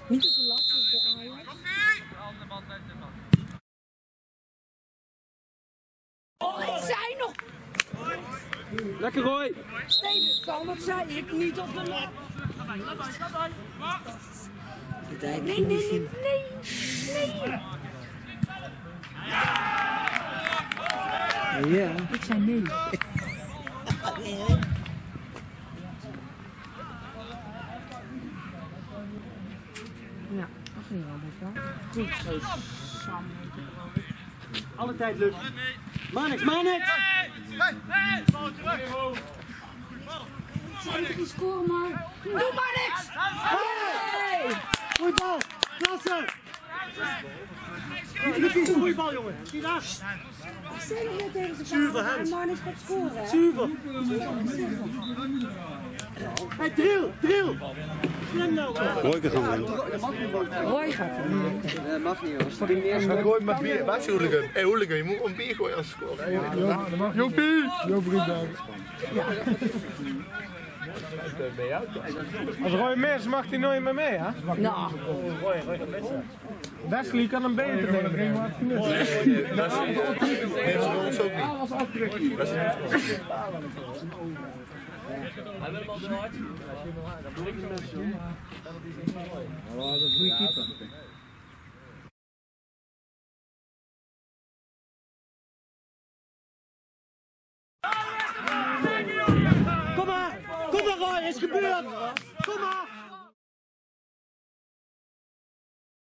Niet te verlassen voor Ajax. Oh, ik zei nog! Lekker Roy! Steven, dat zei ik niet op de lat. Nee. Ja. Ik zei nee. Ja, dat ging wel lekker. Goed zo, Sam. Alle tijd lukt. Manix! Zou je niet scoren, man? Doe maar niks! Hey! Goeie bal! Klasse! Goeie bal, jongen! Zie daar! Ik zei nog net tegen Zuur zijn van Hans. vader, Marnix gaat scoren, hè? Zuiver! Hey, drill! Slim nou! Roy kan gaan Roy gaat er niet. Dat mag niet, hoor. Voor die eerste. Dan gooi je maar bier. Wat is hooligan? Hé, hooligan, je moet een bier gooien als scoren. Jopie! Als Roy mis mag hij nooit meer mee, hè? Nou, Wesley kan hem beter nemen. Dat is voor ons ook niet. Kom maar Roy, is gebeurd! Kom maar!